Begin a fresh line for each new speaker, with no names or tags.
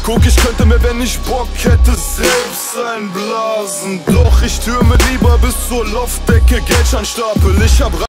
Guck, ich könnte mir, wenn ich Bock hätte, selbst einblasen. Doch ich türme lieber bis zur Loftdecke, Geldscheinstapel. Ich hab